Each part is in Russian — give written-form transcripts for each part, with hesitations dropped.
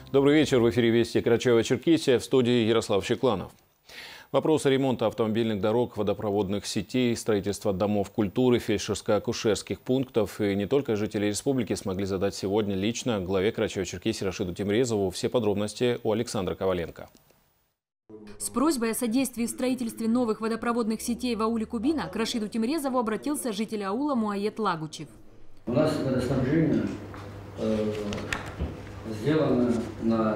Добрый вечер. В эфире «Вести» Карачаево-Черкесия, в студии Ярослав Щекланов. Вопросы ремонта автомобильных дорог, водопроводных сетей, строительства домов культуры, фельдшерско-акушерских пунктов и не только жители республики смогли задать сегодня лично главе Карачаево-Черкесии Рашиду Тимрезову. Все подробности у Александра Коваленко. С просьбой о содействии в строительстве новых водопроводных сетей в ауле Кубина к Рашиду Тимрезову обратился житель аула Муаед Лагучев. У нас водоснабжение сделано на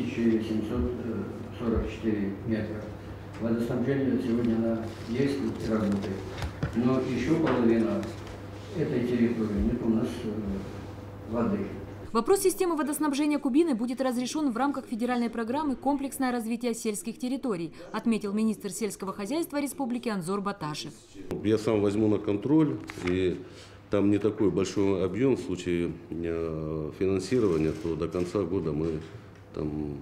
1744 метра. Водоснабжение сегодня она действует и работает. Но еще половина этой территории нет у нас воды. Вопрос системы водоснабжения Кубины будет разрешен в рамках федеральной программы «Комплексное развитие сельских территорий», отметил министр сельского хозяйства республики Анзор Баташев. Я сам возьму на контроль, и там не такой большой объем в случае финансирования, то до конца года мы там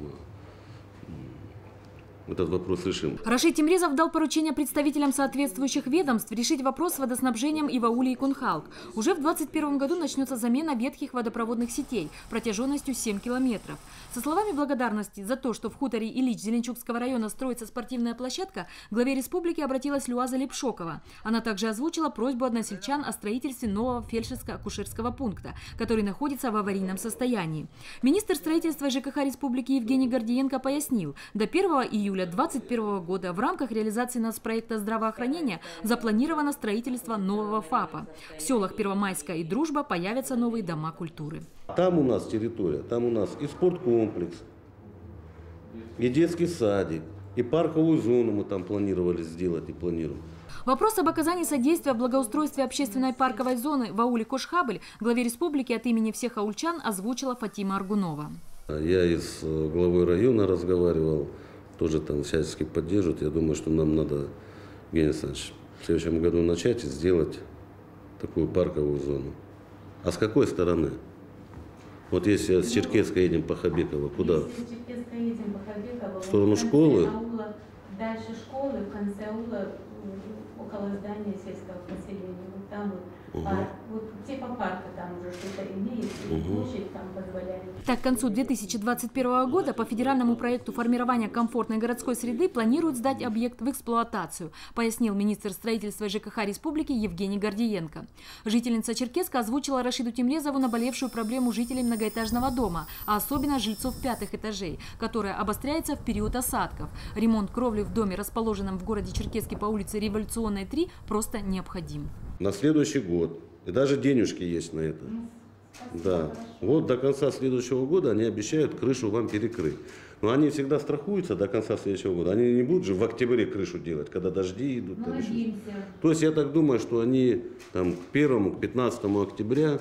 этот вопрос решим. Рашид Тимрезов дал поручение представителям соответствующих ведомств решить вопрос с водоснабжением и в ауле Икунхалк. Уже в 2021 году начнется замена ветхих водопроводных сетей протяженностью 7 километров. Со словами благодарности за то, что в хуторе Ильич Зеленчукского района строится спортивная площадка, главе республики обратилась Люаза Лепшокова. Она также озвучила просьбу односельчан о строительстве нового фельдшерско-акушерского пункта, который находится в аварийном состоянии. Министр строительства ЖКХ республики Евгений Гордиенко пояснил, до 1 июля 2021 года в рамках реализации нацпроекта здравоохранения запланировано строительство нового ФАПа. В селах Первомайская и Дружба появятся новые дома культуры. Там у нас территория, там у нас и спорткомплекс, и детский садик, и парковую зону мы там планировали сделать и планируем. Вопрос об оказании содействия в благоустройстве общественной парковой зоны в ауле Кошхабль главе республики от имени всех аульчан озвучила Фатима Аргунова. Я и с главой района разговаривал, тоже там всячески поддерживают. Я думаю, что нам надо, Евгений Александрович, в следующем году начать и сделать такую парковую зону. А с какой стороны? Вот если с Черкесска едем по Хабекова, куда? Если с Черкесска едем по Хабекова, в сторону школы? Аула, дальше школы, в конце аула, около здания сельского поселения. Вот там вот парк. Вот типа парка там уже что-то имеется, площадь там позволяет. Так, к концу 2021 года по федеральному проекту формирования комфортной городской среды планируют сдать объект в эксплуатацию, пояснил министр строительства ЖКХ республики Евгений Гордиенко. Жительница Черкесска озвучила Рашиду Тимрезову наболевшую проблему жителей многоэтажного дома, а особенно жильцов 5-х этажей, которая обостряется в период осадков. Ремонт кровли в доме, расположенном в городе Черкесске по улице Революционной, 3, просто необходим. На следующий год. И даже денежки есть на это. Да. Вот до конца следующего года они обещают крышу вам перекрыть. Но они всегда страхуются до конца следующего года. Они не будут же в октябре крышу делать, когда дожди идут. То есть я так думаю, что они там, к 1, к 15 октября.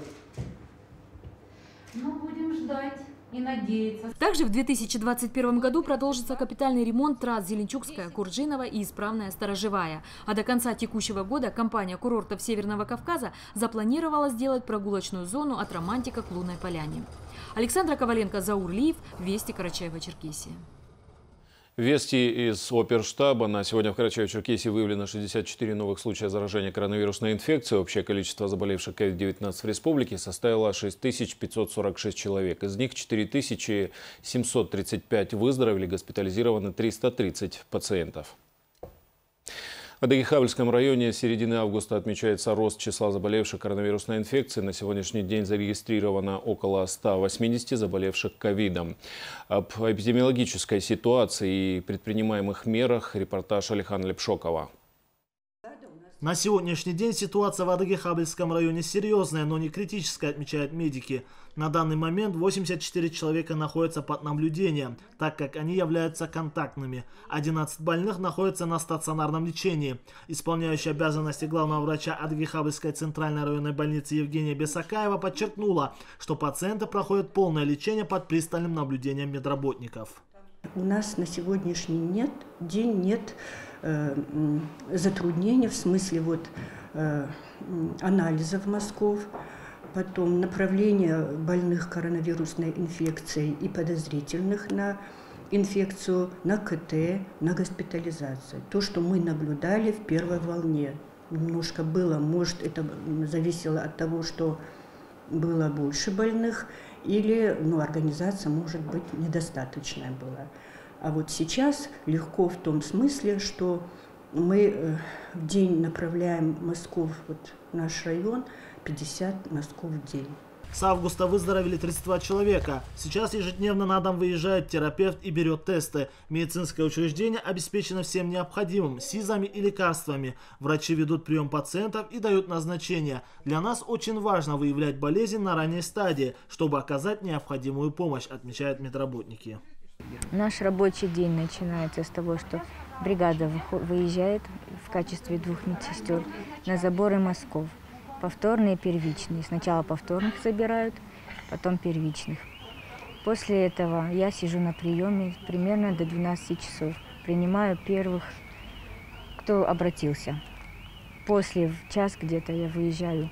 Ну, будем ждать и надеяться. Также в 2021 году продолжится капитальный ремонт трасс Зеленчукская, Курджинова и Исправная Сторожевая. А до конца текущего года компания курортов Северного Кавказа запланировала сделать прогулочную зону от Романтика к Лунной Поляне. Александра Коваленко, Заур Лиев, Вести, Карачаево-Черкесия. Вести из оперштаба. На сегодня в Карачаево-Черкесии выявлено 64 новых случая заражения коронавирусной инфекцией. Общее количество заболевших COVID-19 в республике составило 6546 человек. Из них 4735 выздоровели, госпитализированы 330 пациентов. В Адыгейхавльском районе с середины августа отмечается рост числа заболевших коронавирусной инфекцией. На сегодняшний день зарегистрировано около 180 заболевших ковидом. Об эпидемиологической ситуации и предпринимаемых мерах репортаж Алихана Лепшокова. На сегодняшний день ситуация в Адыгейхавльском районе серьезная, но не критическая, отмечают медики. На данный момент 84 человека находятся под наблюдением, так как они являются контактными. 11 больных находятся на стационарном лечении. Исполняющая обязанности главного врача Адыгейхавльской центральной районной больницы Евгения Бесакаева подчеркнула, что пациенты проходят полное лечение под пристальным наблюдением медработников. У нас на сегодняшний день нет затруднений в смысле анализов мазков, потом направление больных коронавирусной инфекцией и подозрительных на инфекцию, на КТ, на госпитализацию. То, что мы наблюдали в первой волне. Немножко было, может, это зависело от того, что было больше больных, или организация, может быть, недостаточная была. А вот сейчас легко в том смысле, что мы в день направляем мазков в наш район 50 мазков в день. С августа выздоровели 32 человека. Сейчас ежедневно на дом выезжает терапевт и берет тесты. Медицинское учреждение обеспечено всем необходимым – СИЗами и лекарствами. Врачи ведут прием пациентов и дают назначения. Для нас очень важно выявлять болезнь на ранней стадии, чтобы оказать необходимую помощь, отмечают медработники. Наш рабочий день начинается с того, что бригада выезжает в качестве 2 медсестер на заборы мазков. Повторные, первичные. Сначала повторных забирают, потом первичных. После этого я сижу на приеме примерно до 12 часов. Принимаю первых, кто обратился. После час где-то я выезжаю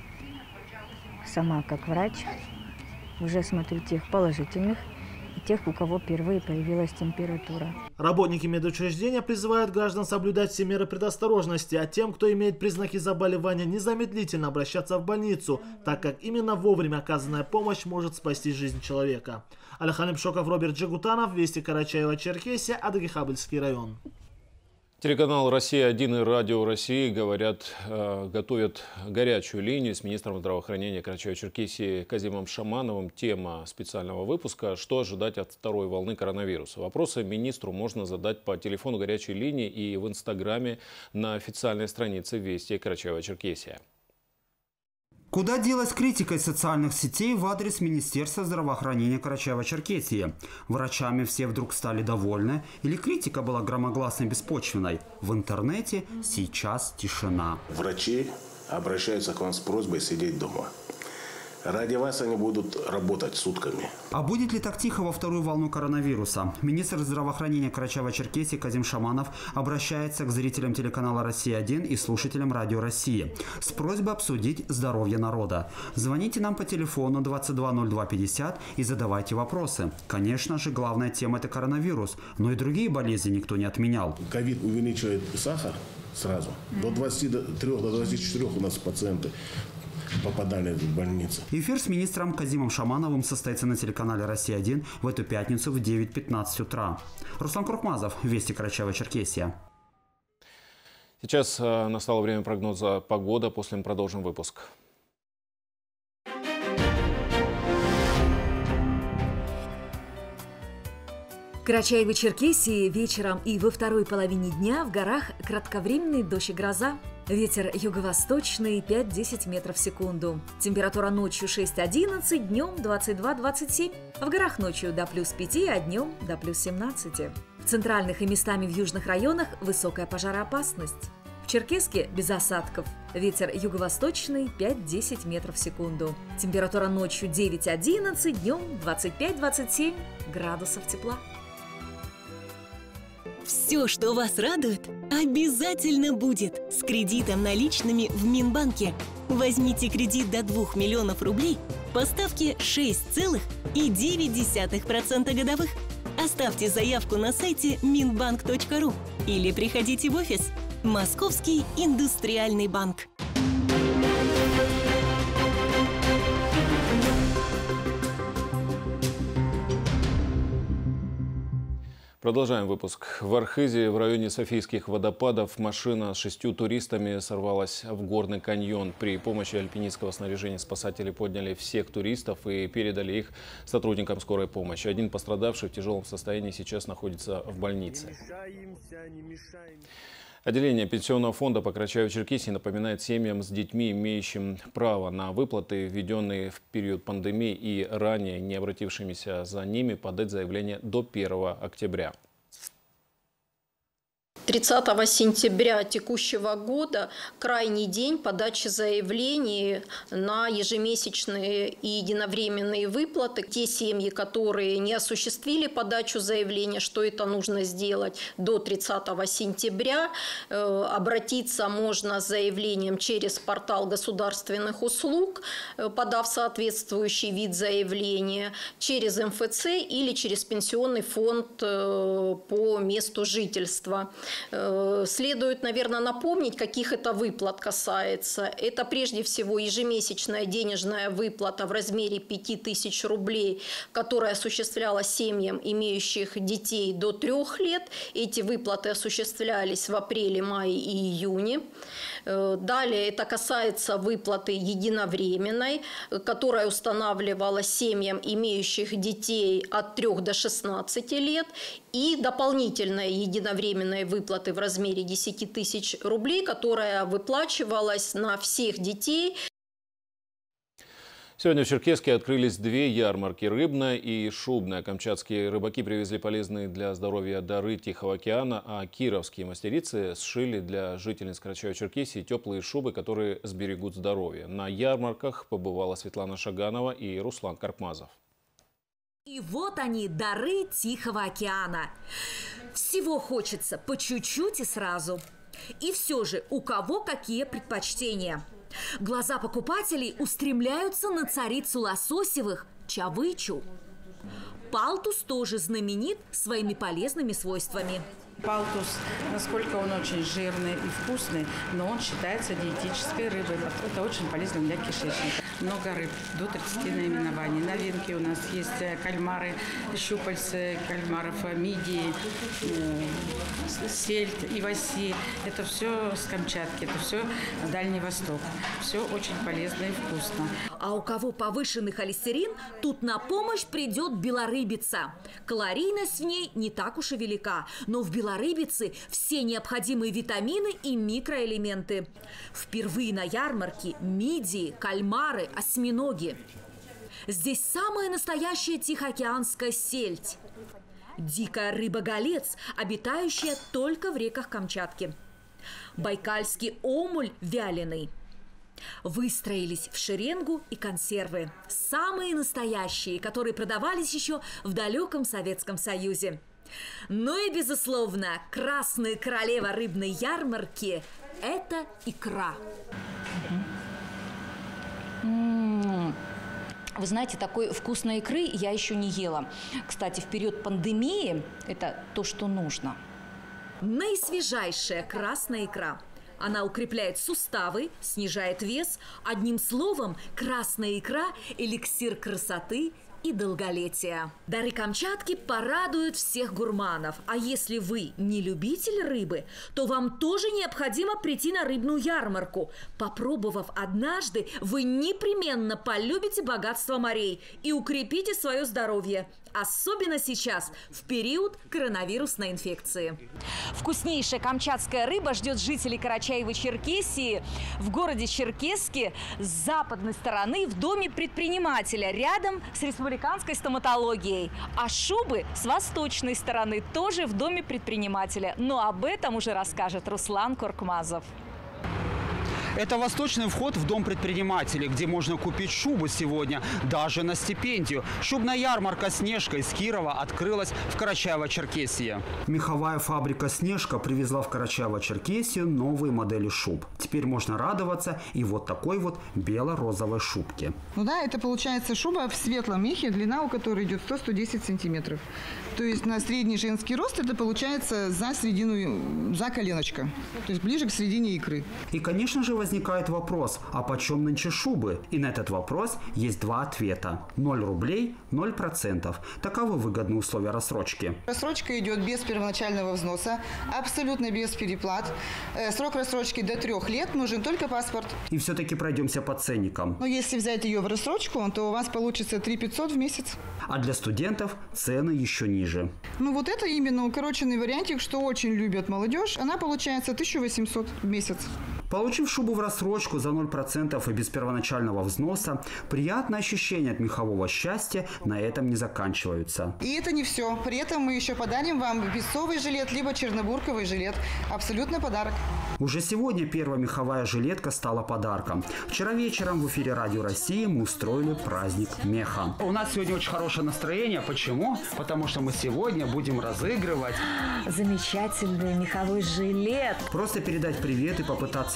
сама как врач. Уже смотрю тех положительных и тех, у кого впервые появилась температура. Работники медучреждения призывают граждан соблюдать все меры предосторожности, а тем, кто имеет признаки заболевания, незамедлительно обращаться в больницу, так как именно вовремя оказанная помощь может спасти жизнь человека. Алихан Ипшоков, Роберт Джигутанов, Вести, Карачаево-Черкесия, Адыгейхабльский район. Телеканал «Россия-1» и Радио России готовят горячую линию с министром здравоохранения Карачаево-Черкесии Казимом Шамановым. Тема специального выпуска – что ожидать от второй волны коронавируса. Вопросы министру можно задать по телефону горячей линии и в Инстаграме на официальной странице Вести Карачаево-Черкесия. Куда делась критика из социальных сетей в адрес Министерства здравоохранения Карачаево-Черкесии? Врачами все вдруг стали довольны? Или критика была громогласной и беспочвенной? В интернете сейчас тишина. Врачи обращаются к вам с просьбой сидеть дома. Ради вас они будут работать сутками. А будет ли так тихо во вторую волну коронавируса? Министр здравоохранения Карачаево-Черкесии Казим Шаманов обращается к зрителям телеканала «Россия-1» и слушателям Радио России с просьбой обсудить здоровье народа. Звоните нам по телефону 220250 и задавайте вопросы. Конечно же, главная тема – это коронавирус, но и другие болезни никто не отменял. Ковид увеличивает сахар сразу. До 23, до 24 у нас пациенты попадали в больницу. Эфир с министром Казимом Шамановым состоится на телеканале «Россия-1» в эту пятницу в 9:15 утра. Руслан Куркмазов, Вести, Карачаево-Черкесия. Сейчас настало время прогноза погоды. После мы продолжим выпуск. В Карачаево-Черкесии вечером и во второй половине дня в горах кратковременный дождь и гроза. Ветер юго-восточный 5-10 метров в секунду. Температура ночью 6-11, днем 22-27. В горах ночью до +5, а днем до +17. В центральных и местами в южных районах высокая пожароопасность. В Черкесске без осадков. Ветер юго-восточный 5-10 метров в секунду. Температура ночью 9-11, днем 25-27 градусов тепла. Все, что вас радует, обязательно будет с кредитом наличными в Минбанке. Возьмите кредит до 2 миллионов рублей по ставке 6,9% годовых. Оставьте заявку на сайте minbank.ru или приходите в офис. Московский индустриальный банк. Продолжаем выпуск. В Архизе, в районе Софийских водопадов, машина с 6 туристами сорвалась в горный каньон. При помощи альпинистского снаряжения спасатели подняли всех туристов и передали их сотрудникам скорой помощи. Один пострадавший в тяжелом состоянии сейчас находится в больнице. Отделение Пенсионного фонда по Карачаево-Черкесии напоминает семьям с детьми, имеющим право на выплаты, введенные в период пандемии и ранее не обратившимися за ними, подать заявление до 1 октября. 30 сентября текущего года крайний день подачи заявлений на ежемесячные и единовременные выплаты. Те семьи, которые не осуществили подачу заявления, что это нужно сделать до 30 сентября. Обратиться можно с заявлением через портал государственных услуг, подав соответствующий вид заявления, через МФЦ или через пенсионный фонд по месту жительства. Следует, наверное, напомнить, каких это выплат касается. Это прежде всего ежемесячная денежная выплата в размере 5000 рублей, которая осуществлялась семьям, имеющих детей до 3 лет. Эти выплаты осуществлялись в апреле, мае и июне. Далее это касается выплаты единовременной, которая устанавливалась семьям, имеющих детей от 3 до 16 лет, и дополнительной единовременной выплаты в размере 10 тысяч рублей, которая выплачивалась на всех детей. Сегодня в Черкесске открылись 2 ярмарки – рыбная и шубная. Камчатские рыбаки привезли полезные для здоровья дары Тихого океана, а кировские мастерицы сшили для жительниц Карачаево-Черкесии теплые шубы, которые сберегут здоровье. На ярмарках побывала Светлана Шаганова и Руслан Карпмазов. И вот они, дары Тихого океана. Всего хочется по чуть-чуть и сразу. И все же, у кого какие предпочтения? Глаза покупателей устремляются на царицу лососевых – чавычу. Палтус тоже знаменит своими полезными свойствами. Палтус, насколько он очень жирный и вкусный, но он считается диетической рыбой. Это очень полезно для кишечника. Много рыб, до 30 наименований. Новинки у нас есть кальмары, щупальцы кальмаров, мидии, сельдь, иваси. Это все с Камчатки, это все Дальний Восток. Все очень полезно и вкусно. А у кого повышенный холестерин, тут на помощь придет белорыбица. Калорийность в ней не так уж и велика, но в белорыбице все необходимые витамины и микроэлементы. Впервые на ярмарке мидии, кальмары, осьминоги. Здесь самая настоящая тихоокеанская сельдь. Дикая рыба-голец, обитающая только в реках Камчатки. Байкальский омуль вяленый. Выстроились в шеренгу и консервы. Самые настоящие, которые продавались еще в далеком Советском Союзе. Ну и, безусловно, красная королева рыбной ярмарки – это икра. Вы знаете, такой вкусной икры я еще не ела. Кстати, в период пандемии это то, что нужно. Наисвежайшая красная икра. Она укрепляет суставы, снижает вес. Одним словом, красная икра – эликсир красоты и долголетия. Дары Камчатки порадуют всех гурманов. А если вы не любитель рыбы, то вам тоже необходимо прийти на рыбную ярмарку. Попробовав однажды, вы непременно полюбите богатство морей и укрепите свое здоровье. Особенно сейчас, в период коронавирусной инфекции. Вкуснейшая камчатская рыба ждет жителей Карачаево-Черкесии в городе Черкесске с западной стороны в доме предпринимателя, рядом с республиканской стоматологией. А шубы с восточной стороны тоже в доме предпринимателя. Но об этом уже расскажет Руслан Карпмазов. Это восточный вход в дом предпринимателей, где можно купить шубу сегодня даже на стипендию. Шубная ярмарка «Снежка» из Кирова открылась в Карачаево-Черкесии. Меховая фабрика «Снежка» привезла в Карачаево-Черкесию новые модели шуб. Теперь можно радоваться и вот такой вот бело-розовой шубке. Ну да, это получается шуба в светлом мехе, длина у которой идет 100-110 сантиметров. То есть на средний женский рост это получается за середину, за коленочко. То есть ближе к середине икры. И, конечно же, возникает вопрос, а почем нынче шубы? И на этот вопрос есть 2 ответа. 0 рублей, 0%. Таковы выгодные условия рассрочки. Рассрочка идет без первоначального взноса, абсолютно без переплат. Срок рассрочки до 3 лет, нужен только паспорт. И все-таки пройдемся по ценникам. Но если взять ее в рассрочку, то у вас получится 3500 в месяц. А для студентов цены еще ниже. Ну вот это именно укороченный вариантик, что очень любят молодежь. Она получается 1800 в месяц. Получив шубу в рассрочку за 0% и без первоначального взноса, приятное ощущение от мехового счастья на этом не заканчиваются. И это не все. При этом мы еще подарим вам песцовый жилет, либо чернобурковый жилет. Абсолютно подарок. Уже сегодня первая меховая жилетка стала подарком. Вчера вечером в эфире Радио России мы устроили праздник меха. У нас сегодня очень хорошее настроение. Почему? Потому что мы сегодня будем разыгрывать замечательный меховой жилет. Просто передать привет и попытаться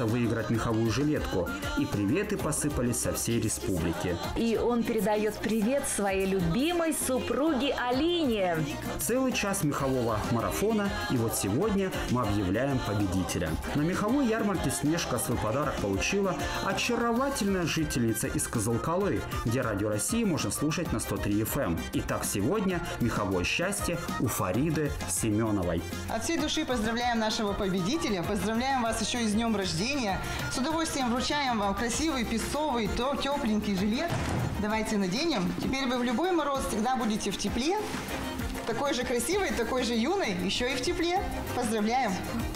шанса выиграть меховую жилетку. И приветы посыпались со всей республики. И он передает привет своей любимой супруге Алине. Целый час мехового марафона, и вот сегодня мы объявляем победителя. На меховой ярмарке Снежка свой подарок получила очаровательная жительница из Кызылкалы, где Радио России можно слушать на 103 FM. Итак, сегодня меховое счастье у Фариды Семеновой. От всей души поздравляем нашего победителя, поздравляем вас еще и с днем рождения. С удовольствием вручаем вам красивый, песцовый, тепленький жилет. Давайте наденем. Теперь вы в любой мороз всегда будете в тепле. Такой же красивый, такой же юный, еще и в тепле. Поздравляем!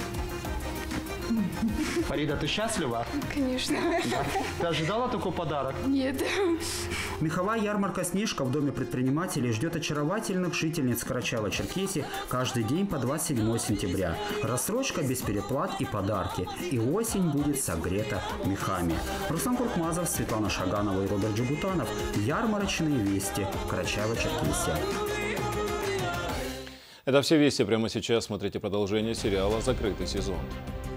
Фарида, ты счастлива? Конечно. Да. Ты ожидала такой подарок? Нет. Меховая ярмарка «Снежка» в Доме предпринимателей ждет очаровательных жительниц Карачаева-Черкесии каждый день по 27 сентября. Рассрочка без переплат и подарки. И осень будет согрета мехами. Руслан Куркмазов, Светлана Шаганова и Роберт Джигутанов. Ярмарочные вести. Карачаева-Черкесия. Это все вести прямо сейчас. Смотрите продолжение сериала «Закрытый сезон».